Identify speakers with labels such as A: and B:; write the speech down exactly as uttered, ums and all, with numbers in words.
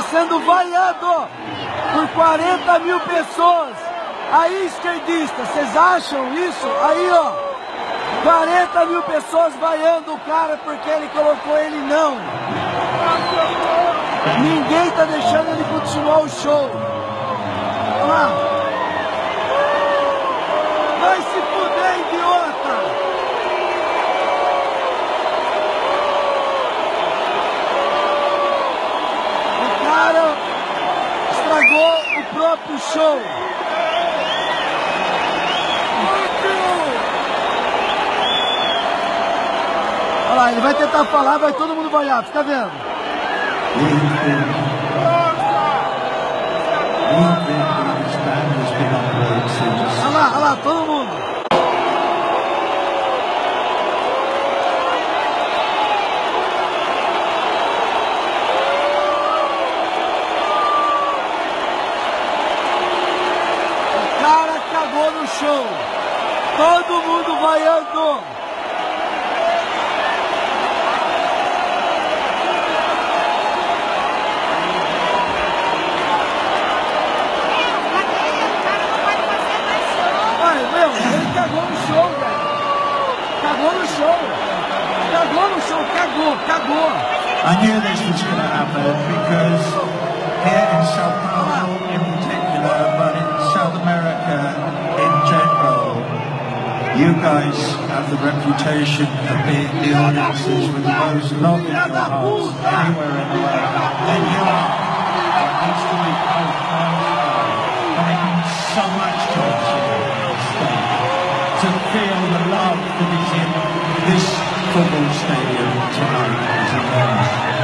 A: sendo vaiado por quarenta mil pessoas. Aí, esquerdistas, vocês acham isso? Aí, ó, quarenta mil pessoas vaiando o cara porque ele colocou ele não. Ninguém tá deixando ele continuar o show. Olha lá. Vai se fuder, idiota! O cara estragou o próprio show. Olha lá, ele vai tentar falar, vai todo mundo vaiar, fica vendo. Olha lá, olha lá, todo mundo. O cara cagou no show. Todo mundo vaiando. Ele cagou no show, velho. Cagou no show. Cagou no show, cagou, cagou.
B: I knew this was going to happen because here in Sao Paulo in particular, but in South America in general, you guys have the reputation of being the audiences with the most love in your hearts anywhere in the world. And you are. It needs to be profound. And it means so much to us here. To feel the love that is in this football stadium tonight.